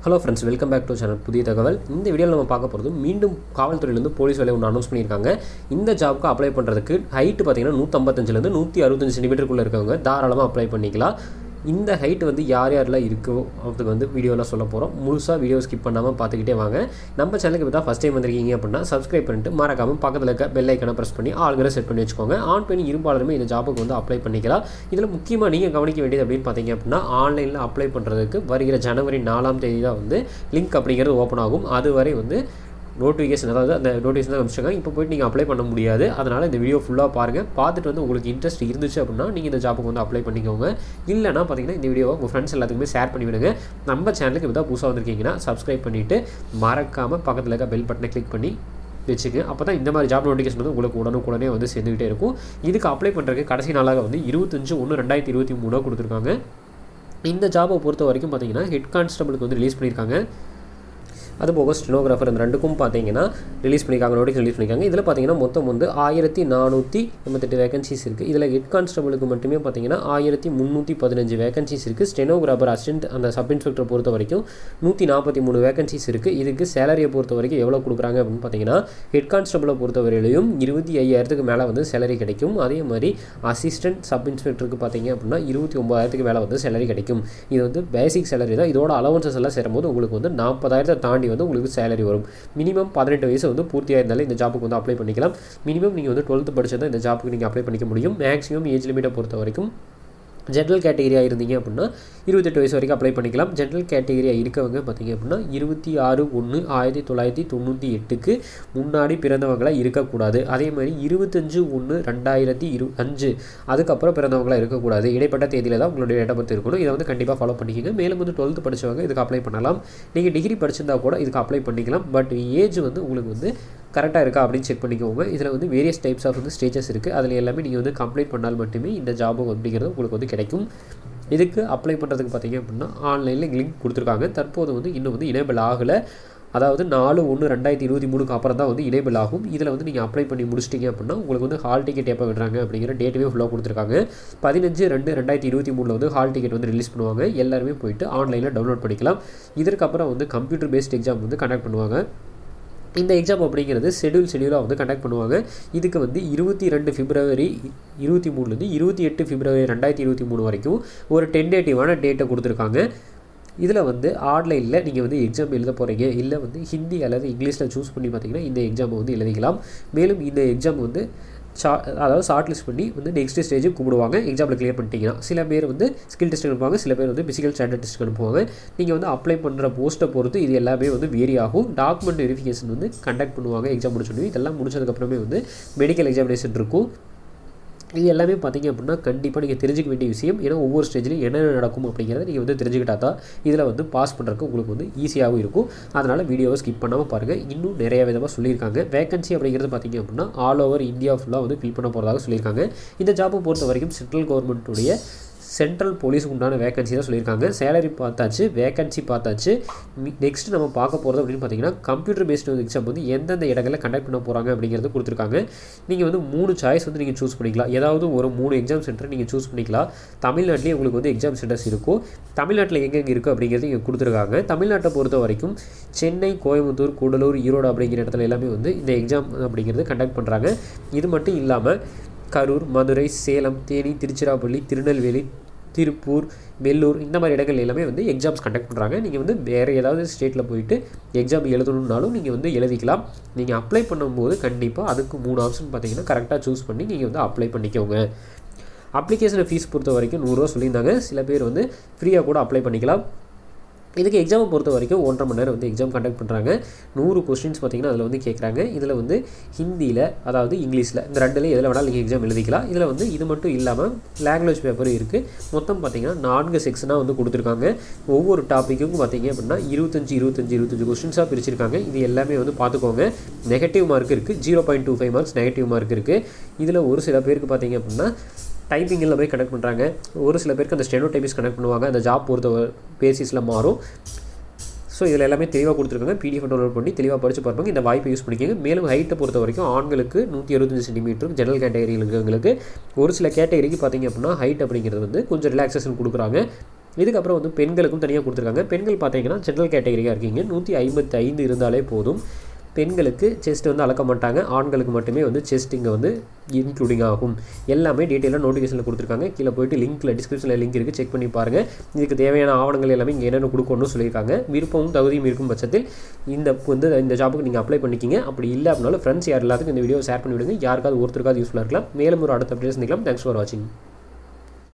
Hello friends, welcome back to channel புதிய தகவல். இந்த வீடியோவில் நம்ம பார்க்க போகிறது மீண்டும் காவல்துறையிலேருந்து போலீஸ் வேலையை ஒன்று அனௌன்ஸ் பண்ணியிருக்காங்க. இந்த ஜாப்க்கு அப்ளை பண்ணுறதுக்கு ஹைட்டு பார்த்தீங்கன்னா 155லேருந்து 165 சென்டிமீட்டருக்குள்ளே இருக்கவங்க தாராளமாக அப்ளை பண்ணிக்கலாம். இந்த ஹைட் வந்து யார் யாரெல்லாம் இருக்கோ அதுக்கு வந்து வீடியோவில் சொல்ல போகிறோம். முழுசாக வீடியோ ஸ்கிப் பண்ணாமல் பார்த்துக்கிட்டே வாங்க. நம்ம சேனலுக்கு இப்போ தான் ஃபஸ்ட் டைம் வந்திருக்கீங்க அப்படின்னா சப்ஸ்கிரைப் பண்ணிட்டு மறக்காமல் பக்கத்தில் இருக்க பெல் ஐக்கனை ப்ரெஸ் பண்ணி ஆளுங்களை செட் பண்ணி வச்சுக்கோங்க. ஆண் பெண் இருபாலருமே இந்த ஜாப்புக்கு வந்து அப்ளை பண்ணிக்கலாம். இதில் முக்கியமாக நீங்கள் கவனிக்க வேண்டியது அப்படின்னு பார்த்தீங்க அப்படின்னா, ஆன்லைனில் அப்ளை பண்ணுறதுக்கு வருகிற ஜனவரி 4ஆம் தேதி தான் வந்து லிங்க் அப்படிங்கிறது ஓப்பன் ஆகும். அதுவரை வந்து நோட்டிஃபிகேஷன், அதாவது அந்த நோட்டிஃபிகேஷன் தான் அனுப்பிச்சிருக்காங்க. இப்போ போய்ட்டு நீங்கள் அப்ளை பண்ண முடியாது. அதனால் இந்த வீடியோ ஃபுல்லாக பாருங்கள். பார்த்துட்டு வந்து உங்களுக்கு இன்ட்ரெஸ்ட் இருந்துச்சு அப்படின்னா நீங்கள் இந்த ஜாப்புக்கு வந்து அப்ளை பண்ணிக்கோங்க. இல்லைனா பார்த்தீங்கன்னா இந்த வீடியோவை உங்கள் ஃப்ரெண்ட்ஸ் எல்லாத்துக்குமே ஷேர் பண்ணி விடுங்க. நம்ம சேனலுக்கு இப்போ தான் புதுசாக வந்திருக்கீங்கன்னா சப்ஸ்கிரைப் பண்ணிவிட்டு மறக்காமல் பக்கத்தில் இருக்க பெல் பட்டனை கிளிக் பண்ணி வச்சுக்கு. அப்போ தான் இந்த மாதிரி ஜாப் நோட்டிஃபிகேஷன் வந்து உங்களுக்கு உடனே வந்து சேர்ந்துக்கிட்டே இருக்கும். இதுக்கு அப்ளை பண்ணுறதுக்கு கடைசி நாளாக வந்து 25/1/2023 கொடுத்துருக்காங்க. இந்த ஜாப்பை பொறுத்த வரைக்கும் பார்த்தீங்கன்னா ஹெட் கான்ஸ்டபிளுக்கு வந்து ரிலீஸ் பண்ணியிருக்காங்க. அதுபோக ஸ்டெனோகிராஃபர் இந்த ரெண்டுக்கும் பார்த்தீங்கன்னா ரிலீஸ் பண்ணியிருக்காங்க, நோட்டீஸ் ரிலீஸ் பண்ணியிருக்காங்க. இதில் பார்த்தீங்கன்னா மொத்தம் வந்து 1488 வேகன்சிஸ் இருக்குது. இதில் ஹெட் கான்ஸ்டபிளுக்கு மட்டுமே பார்த்தீங்கன்னா 1315 வேகன்சிஸ் இருக்குது. ஸ்டெனோகிராஃபர் அசிஸ்டன்ட் அந்த சப் இன்ஸ்பெக்டரை பொறுத்த வரைக்கும் 143 வேகன்சிஸ் இருக்குது. இதுக்கு சேலரியை பொறுத்த வரைக்கும் எவ்வளோ கொடுக்குறாங்க அப்படின்னு பார்த்தீங்கன்னா, ஹெட் கான்ஸ்டபிளை பொறுத்தவரையிலையும் 25,000க்கு மேலே வந்து சேலரி கிடைக்கும். அதே மாதிரி அசிஸ்டன்ட் சப் இன்ஸ்பெக்டருக்கு பார்த்தீங்க அப்படின்னா 29,000க்கு மேலே வந்து சேலரி கிடைக்கும். இது வந்து பேசிக் சேலரி தான். இதோட அலவன்சஸ் எல்லாம் சேரும்போது உங்களுக்கு வந்து 40,000 தாண்டி வந்து உங்களுக்கு சேலரி வரும். மினிமம் 18 வயசு வந்து பூர்த்தியாக இருந்தாலும் இந்த ஜாப்புக்கு வந்து அப்ளை பண்ணிக்கலாம். மினிமம் நீங்கள் வந்து 12th படிச்சா இந்த ஜாப்புக்கு நீங்கள் அப்ளை பண்ணிக்க முடியும். மேக்ஸிமம் ஏஜ் லிமிட்டை பொறுத்த வரைக்கும் ஜென்ரல் கேட்டகரியாக இருந்தீங்க அப்படின்னா 28 வயசு வரைக்கும் அப்ளை பண்ணிக்கலாம். ஜென்ரல் கேட்டகரியாக இருக்கவங்க பார்த்தீங்க அப்படின்னா 26/1/1998க்கு முன்னாடி பிறந்தவங்களாக இருக்கக்கூடாது. அதே மாதிரி 25/1/2005 அதுக்கப்புறம் பிறந்தவங்களாக இருக்கக்கூடாது. இடைப்பட்ட தேதியில் தான் உங்களுடைய டேட் ஆஃப் பர்த் இருக்கணும். இதை வந்து கண்டிப்பாக ஃபாலோ பண்ணிக்கோங்க. மேலும் வந்து 12th படித்தவங்க இதுக்கு அப்ளை பண்ணலாம். நீங்கள் டிகிரி படிச்சிருந்தா கூட இதுக்கு அப்ளை பண்ணிக்கலாம். பட் ஏஜ் வந்து உங்களுக்கு வந்து கரெக்டாக இருக்கா அப்படின்னு செக் பண்ணிக்கோங்க. இதில் வந்து வேரியஸ் டைப்ஸ் ஆஃப் வந்து ஸ்டேஜஸ் இருக்குது. அதில் எல்லாமே நீங்கள் வந்து கம்ப்ளீட் பண்ணால் மட்டுமே இந்த ஜாபு அப்படிங்கிறது உங்களுக்கு வந்து கிடைக்கும். இதுக்கு அப்ளை பண்ணுறதுக்கு பார்த்தீங்க அப்படின்னா ஆன்லைனில் லிங்க் கொடுத்துருக்காங்க. தற்போது வந்து இன்னும் வந்து எனேபிள் ஆகலை. அதாவது 4/1/2023க்கு அப்புறம் தான் வந்து எனேபிள் ஆகும். இதில் வந்து நீங்கள் அப்ளை பண்ணி முடிச்சிட்டிங்க அப்படின்னா உங்களுக்கு வந்து ஹால் டிக்கெட் எப்போ விடுறாங்க அப்படிங்கிற டேட்டுமே ஃபுல்லாக கொடுத்துருக்காங்க. 15/2/2023 வந்து ஹால் டிக்கெட் வந்து ரிலீஸ் பண்ணுவாங்க. எல்லாருமே போயிட்டு ஆன்லைனில் டவுன்லோட் பண்ணிக்கலாம். இதற்கப்புறம் வந்து கம்ப்யூட்டர் பேஸ்ட் எக்ஸாம் வந்து கண்டக்ட் பண்ணுவாங்க. இந்த எக்ஸாம் அப்படிங்கிறது ஷெடியூலாக வந்து கண்டக்ட் பண்ணுவாங்க. இதுக்கு வந்து 22 February 2023 28 February 2023 வரைக்கும் ஒரு டென்டேட்டிவான டேட்டை கொடுத்துருக்காங்க. இதில் வந்து ஆன்லைனில் நீங்கள் வந்து எக்ஸாம் எழுத போகிறீங்க, இல்லை வந்து ஹிந்தி அல்லது இங்கிலீஷில் சூஸ் பண்ணி பார்த்தீங்கன்னா இந்த எக்ஸாமை வந்து எழுதிக்கலாம். மேலும் இந்த எக்ஸாம் வந்து அதாவது ஷார்ட் லிஸ்ட் பண்ணி வந்து நெக்ஸ்ட் ஸ்டேஜுக்கு கூப்பிடுவாங்க. எக்ஸாமில் கிளியர் பண்ணிட்டீங்கன்னா சில பேர் வந்து ஸ்கில் டெஸ்ட் அனுப்புவாங்க, சில பேர் வந்து ஃபிசிக்கல் ஸ்டாண்டர்ட் டெஸ்ட் அனுப்புவாங்க. நீங்கள் வந்து அப்ளை பண்ணுற போஸ்ட்டை பொறுத்து இது எல்லாமே வந்து வேரி ஆகும். டாக்குமெண்ட் வெரிஃபிகேஷன் வந்து கண்டக்ட் பண்ணுவாங்க எக்ஸாம் முடிச்சோடனே. இதெல்லாம் முடிச்சதுக்கப்புறமே வந்து மெடிக்கல் எக்ஸாமினேஷன் இருக்கும். இது எல்லாமே பார்த்தீங்க அப்படின்னா கண்டிப்பாக நீங்கள் தெரிஞ்சிக்க வேண்டிய விஷயம். ஏன்னா ஒவ்வொரு ஸ்டேஜ்லையும் என்னென்ன நடக்கும் அப்படிங்கிறத நீங்கள் வந்து தெரிஞ்சுக்கிட்டா தான் இதில் வந்து பாஸ் பண்ணுறதுக்கு உங்களுக்கு வந்து ஈஸியாகவும் இருக்கும். அதனால் வீடியோவை ஸ்கிப் பண்ணாமல் பாருங்கள். இன்னும் நிறைய விதமாக சொல்லியிருக்காங்க. வேகன்சி அப்படிங்கிறது பார்த்தீங்க அப்படின்னா ஆல் ஓவர் இந்தியா ஃபுல்லாக வந்து ஃபில் பண்ண போகிறதாக சொல்லியிருக்காங்க. இந்த ஜாப்பை பொறுத்த வரைக்கும் சென்ட்ரல் கவர்மெண்ட்டுடைய சென்ட்ரல் போலீஸுக்கு உண்டான வேகன்சி தான் சொல்லியிருக்காங்க. சேலரி பார்த்தாச்சு, வேகன்சி பார்த்தாச்சு. நெக்ஸ்ட் நம்ம பார்க்க போகிறது அப்படின்னு பார்த்தீங்கன்னா கம்ப்யூட்டர் பேஸ்டு எக்ஸாம் வந்து எந்தெந்த இடங்களில் கண்டக்ட் பண்ண போகிறாங்க அப்படிங்கிறது கொடுத்துருக்காங்க. நீங்கள் வந்து 3 சாய்ஸ் வந்து நீங்கள் சூஸ் பண்ணிக்கலாம். ஏதாவது ஒரு 3 எக்ஸாம் சென்டர் நீங்கள் சூஸ் பண்ணிக்கலாம். தமிழ்நாட்டிலேயே உங்களுக்கு வந்து எக்ஸாம் சென்டர்ஸ் இருக்கும். தமிழ்நாட்டில் எங்கெங்கே இருக்குது அப்படிங்கிறது இங்கே கொடுத்துருக்காங்க. தமிழ்நாட்டை பொறுத்த வரைக்கும் சென்னை, கோயம்புத்தூர், கூடலூர், ஈரோடு அப்படிங்கிற இடத்துல எல்லாமே வந்து இந்த எக்ஸாம் அப்படிங்கிறது கண்டக்ட் பண்ணுறாங்க. இது மட்டும் இல்லாமல் கரூர், மதுரை, சேலம், தேனி, திருச்சிராப்பள்ளி, திருநெல்வேலி, திருப்பூர், வெள்ளூர் இந்த மாதிரி இடங்கள் எல்லாமே வந்து எக்ஸாம்ஸ் கண்டக்ட் பண்ணுறாங்க. நீங்கள் வந்து வேறு ஏதாவது ஸ்டேட்டில் போயிட்டு எக்ஸாம் எழுதணுன்னாலும் நீங்கள் வந்து எழுதிக்கலாம். நீங்கள் அப்ளை பண்ணும்போது கண்டிப்பாக அதுக்கு 3 ஆப்ஷன் பார்த்தீங்கன்னா கரெக்டாக சூஸ் பண்ணி நீங்கள் வந்து அப்ளை பண்ணிக்கோங்க. அப்ளிகேஷனை ஃபீஸ் பொறுத்த வரைக்கும் 100 ரூபா சொல்லியிருந்தாங்க. சில பேர் வந்து ஃப்ரீயாக கூட அப்ளை பண்ணிக்கலாம். இதுக்கு எக்ஸாமை பொறுத்த வரைக்கும் 1.5 மணி நேரம் வந்து எக்ஸாம் கண்டக்ட் பண்ணுறாங்க. 100 கொஸ்டின்ஸ் பார்த்திங்கன்னா அதில் வந்து கேட்குறாங்க. இதில் வந்து ஹிந்தியில் அதாவது இங்கிலீஷில் இந்த ரெண்டுலேயும் எதில் வேணாலும் நீங்கள் எக்ஸாம் எழுதிக்கலாம். இதில் வந்து இது மட்டும் இல்லாமல் லாங்குவேஜ் பேப்பரும் இருக்குது. மொத்தம் பார்த்திங்கன்னா 4 செக்ஷனாக வந்து கொடுத்துருக்காங்க. ஒவ்வொரு டாப்பிக்கும் பார்த்திங்க அப்படின்னா 25 கொஸ்டின்ஸாக பிரிச்சிருக்காங்க. இது எல்லாமே வந்து பார்த்துக்கோங்க. நெகட்டிவ் மார்க் இருக்குது, 0.25 மார்க்ஸ் நெகட்டிவ் மார்க் இருக்குது. இதில் ஒரு சில பேருக்கு பார்த்திங்க அப்படின்னா டைப்பிங்கில் போய் கனெக்ட் பண்ணுறாங்க. ஒரு சில பேருக்கு அந்த ஸ்டெனோ டைப்பிஸ் கனெக்ட் பண்ணுவாங்க. அந்த ஜாப் பொறுத்த பேசிஸில் மாறும். ஸோ இதில் எல்லாமே தெளிவாக கொடுத்துருக்காங்க. PDF டவுன்லோட் பண்ணி தெளிவாக படித்து பார்ப்பாங்க. இந்த வாய்ப்பை யூஸ் பண்ணிக்கோங்க. மேலும் ஹைட்டை பொறுத்த வரைக்கும் ஆண்களுக்கு 165 சென்டிமீட்டர், ஜெனரல் கேட்டகரியில் இருக்கிறவங்களுக்கு ஒரு சில கேட்டகரிக்கு பார்த்திங்க அப்படின்னா ஹைட் அப்படிங்கிறது வந்து கொஞ்சம் ரிலாக்ஸேஷன் கொடுக்குறாங்க. இதுக்கப்புறம் வந்து பெண்களுக்கும் தனியாக கொடுத்துருக்காங்க. பெண்கள் பார்த்தீங்கன்னா ஜென்ரல் கேட்டகரியாக இருக்கீங்க, 155 இருந்தாலே போதும். பெண்களுக்கு செஸ்ட் வந்து அளக்க மாட்டாங்க, ஆண்களுக்கு மட்டுமே வந்து செஸ்ட் இங்கே வந்து இன்க்ளூடிங் ஆகும். எல்லாமே டீட்டெயிலாக நோட்டிஃபிகேஷனில் கொடுத்துருக்காங்க. கீழே போய்ட்டு லிங்க்கில் டிஸ்கிரிப்ஷனில் லிங்க் இருக்குது, செக் பண்ணி பாருங்கள். இதுக்கு தேவையான ஆவணங்கள் எல்லாமே இங்கே என்னென்ன கொடுக்கணும்னு சொல்லியிருக்காங்க. விருப்பமும் தகுதியும் இருக்கும் பட்சத்தில் இந்த ஜாபுக்கு நீங்கள் அப்ளை பண்ணிக்கிங்க. அப்படி இல்லை அப்படின்னாலும் ஃப்ரெண்ட்ஸ் யார் எல்லாத்துக்கும் இந்த வீடியோ ஷேர் பண்ணி விடுங்க. யாருக்காவது ஒருத்தருக்காவது யூஸ்ஃபுல்லாக இருக்கலாம். மேலும் ஒரு அடுத்த அப்டேட் சந்திக்கலாம். தேங்க்ஸ் ஃபார் வாட்சிங்.